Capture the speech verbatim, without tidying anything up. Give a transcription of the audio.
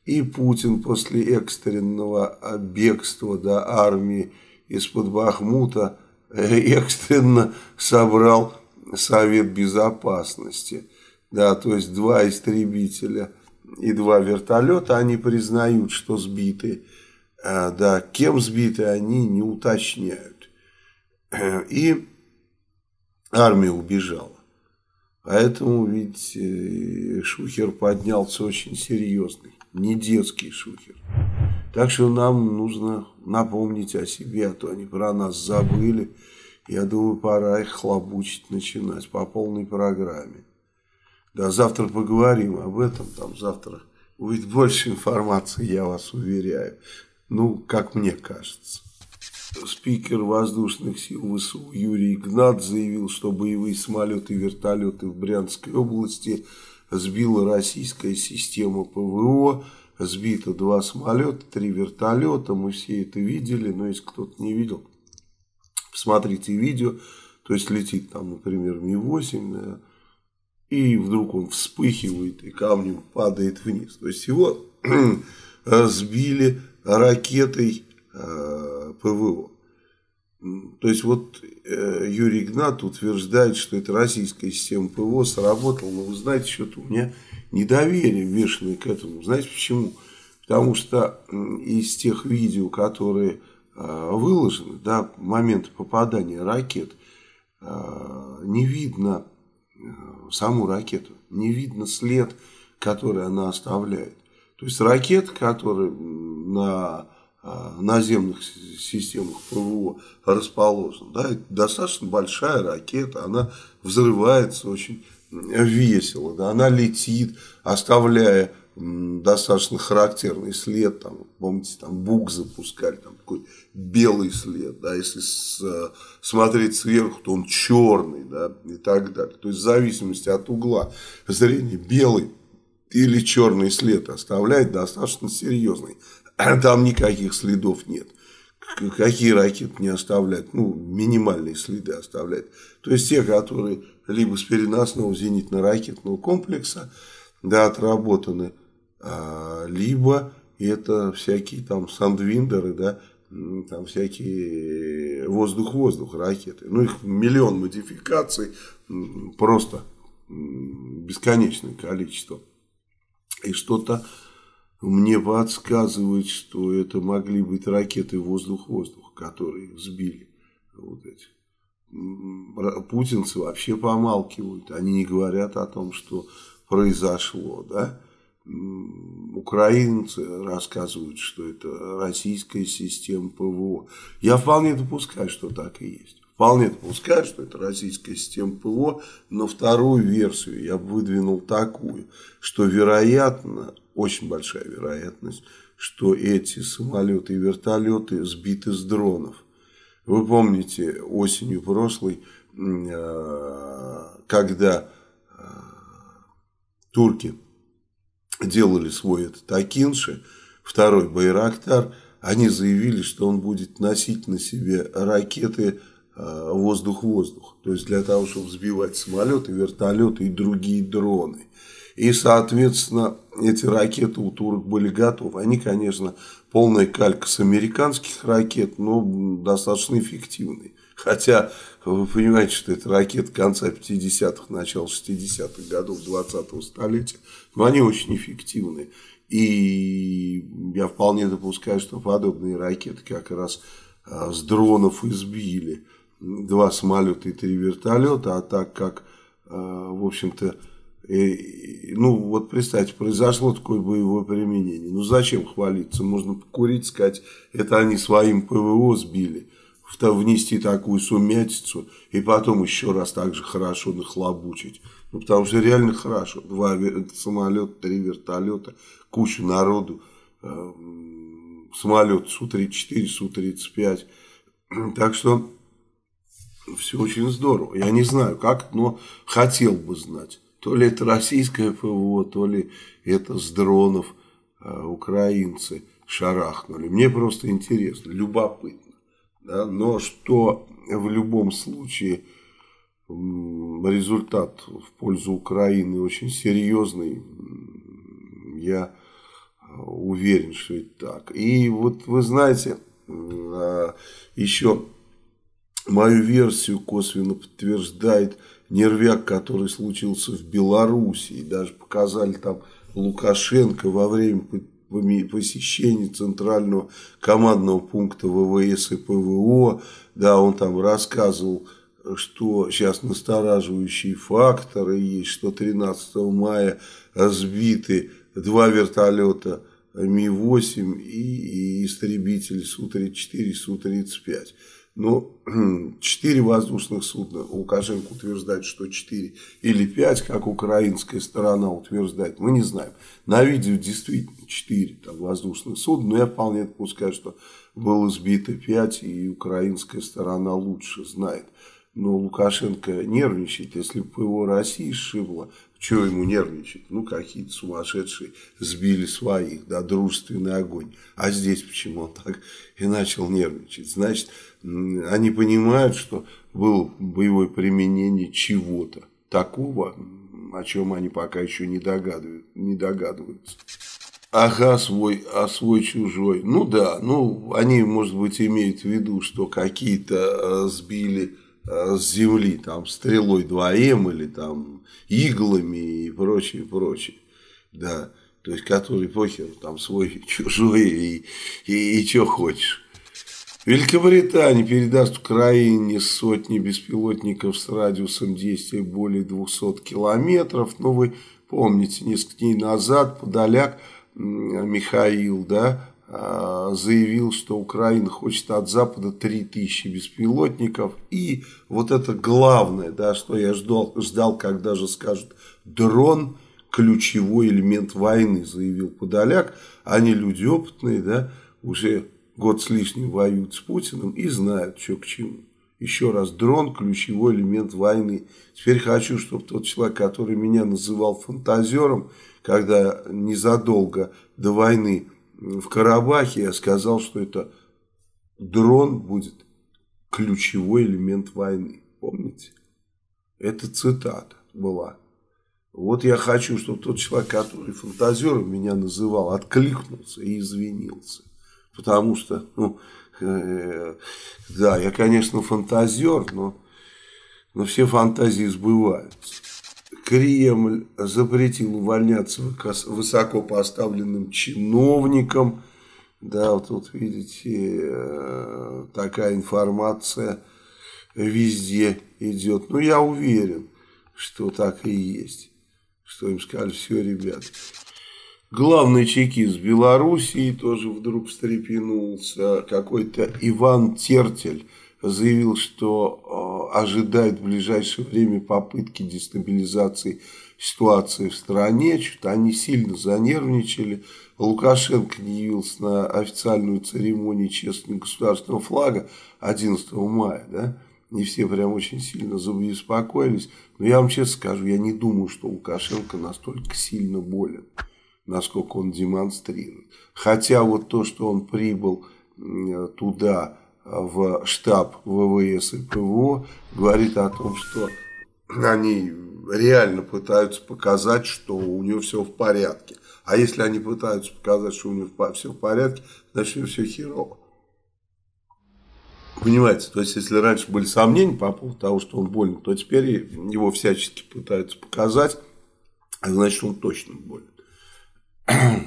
И Путин после экстренного бегства до армии из-под Бахмута экстренно собрал Совет Безопасности. Да, то есть два истребителя и два вертолета, они признают, что сбиты. Да, кем сбиты, они не уточняют. И армия убежала. Поэтому ведь шухер поднялся очень серьезный, не детский шухер. Так что нам нужно напомнить о себе, а то они про нас забыли. Я думаю, пора их хлобучить начинать по полной программе. Да, завтра поговорим об этом, там завтра будет больше информации, я вас уверяю. Ну, как мне кажется. Спикер воздушных сил ВСУ Юрий Игнат заявил, что боевые самолеты и вертолеты в Брянской области сбила российская система ПВО. Сбито два самолета, три вертолета. Мы все это видели, но если кто-то не видел, посмотрите видео. То есть летит там, например, Ми восемь, да, и вдруг он вспыхивает и камнем падает вниз. То есть его сбили ракетой ПВО. То есть вот Юрий Игнат утверждает, что это российская система ПВО сработала, но вы знаете, что-то у меня недоверие бешеное к этому. Знаете почему? Потому что из тех видео, которые выложены, да, момента попадания ракет, не видно саму ракету, не видно след, который она оставляет. То есть ракет, которые на наземных системах ПВО расположена, да, это достаточно большая ракета, она взрывается очень весело, да, она летит, оставляя достаточно характерный след, там, помните, там Бук запускали, там такой белый след, да, если с, смотреть сверху, то он черный, да, и так далее. То есть в зависимости от угла зрения белый или черный след оставляет достаточно серьезный. Там никаких следов нет. Какие ракеты не оставляют? Ну, минимальные следы оставляют. То есть те, которые либо с переносного зенитно-ракетного комплекса, да, отработаны, а, либо это всякие там сандвиндеры, да, там всякие воздух-воздух ракеты. Ну, их миллион модификаций, просто бесконечное количество. И что-то мне подсказывает, что это могли быть ракеты воздух-воздух, которые их сбили. Вот эти. Путинцы вообще помалкивают. Они не говорят о том, что произошло. Да? Украинцы рассказывают, что это российская система ПВО. Я вполне допускаю, что так и есть. Вполне допускаю, что это российская система ПВО, но вторую версию я бы выдвинул такую, что вероятно, очень большая вероятность, что эти самолеты и вертолеты сбиты с дронов. Вы помните, осенью прошлой, когда турки делали свой этот Акинши, второй Байрактар, они заявили, что он будет носить на себе ракеты воздух-воздух. То есть для того, чтобы сбивать самолеты, вертолеты и другие дроны. И, соответственно, эти ракеты у турок были готовы. Они, конечно, полная калька с американских ракет, но достаточно эффективные. Хотя, вы понимаете, что это ракеты конца пятидесятых, начала шестидесятых годов двадцатого столетия. Но они очень эффективные. И я вполне допускаю, что подобные ракеты как раз с дронов избили два самолета и три вертолета. А так как, в общем-то, ну, вот представьте, произошло такое боевое применение. Ну, зачем хвалиться? Можно покурить, сказать, это они своим ПВО сбили, внести такую сумятицу и потом еще раз так же хорошо нахлобучить. Ну, потому что реально хорошо. Два самолета, три вертолета, куча народу, самолет Су тридцать четыре, Су тридцать пять. Так что все очень здорово. Я не знаю как, но хотел бы знать. То ли это российское ПВО, то ли это с дронов э, украинцы шарахнули. Мне просто интересно, любопытно. Да? Но что в любом случае результат в пользу Украины очень серьезный, я уверен, что это так. И вот вы знаете, еще мою версию косвенно подтверждает нервяк, который случился в Беларуси. И даже показали там Лукашенко во время посещения центрального командного пункта ВВС и ПВО. Да, он там рассказывал, что сейчас настораживающие факторы есть, что тринадцатого мая сбиты два вертолета Ми восемь и, и истребитель Су тридцать четыре, Су тридцать пять. Но четыре воздушных судна, Лукашенко утверждает, что четыре или пять, как украинская сторона утверждает, мы не знаем. На видео действительно четыре там, воздушных судна, но я вполне допускаю, что было сбито пять, и украинская сторона лучше знает. Но Лукашенко нервничает, если бы ПВО России сшибло, чего ему нервничать? Ну, какие-то сумасшедшие сбили своих, да, дружественный огонь. А здесь почему он так и начал нервничать? Значит, они понимают, что было боевое применение чего-то такого, о чем они пока еще не догадываются. Не догадываются. Ага, свой, а свой чужой. Ну да, ну они, может быть, имеют в виду, что какие-то сбили с земли, там, стрелой два эм или там иглами и прочее, прочее. Да, то есть, который похер, там, свой, чужой и, и, и что хочешь. Великобритания передаст Украине сотни беспилотников с радиусом действия более двухсот километров. Ну, вы помните, несколько дней назад Подоляк Михаил, да, заявил, что Украина хочет от Запада три тысячи беспилотников. И вот это главное, да, что я ждал, ждал, когда же скажут дрон – ключевой элемент войны, заявил Подоляк. Они люди опытные, да, уже год с лишним воюют с Путиным и знают, что к чему. Еще раз, дрон – ключевой элемент войны. Теперь хочу, чтобы тот человек, который меня называл фантазером, когда незадолго до войны в Карабахе я сказал, что это дрон будет ключевой элемент войны. Помните? Это цитата была. Вот я хочу, чтобы тот человек, который фантазером меня называл, откликнулся и извинился. Потому что, ну, э, да, я, конечно, фантазер, но, но все фантазии сбываются. Кремль запретил увольняться высокопоставленным чиновникам. Да, вот тут видите, такая информация везде идет. Ну, я уверен, что так и есть. Что им сказали, все, ребят. Главный чекист Белоруссии тоже вдруг встрепенулся. Какой-то Иван Тертель заявил, что э, ожидает в ближайшее время попытки дестабилизации ситуации в стране. Что-то они сильно занервничали. Лукашенко не явился на официальную церемонию чествования государственного флага одиннадцатого мая. Да? Не все прям очень сильно забеспокоились. Но я вам честно скажу, я не думаю, что Лукашенко настолько сильно болен, насколько он демонстрирует. Хотя вот то, что он прибыл туда, в штаб ВВС и ПВО, говорит о том, что они реально пытаются показать, что у него все в порядке. А если они пытаются показать, что у него все в порядке, значит, у него все херово. Понимаете, то есть, если раньше были сомнения по поводу того, что он болен, то теперь его всячески пытаются показать, а значит, он точно болен.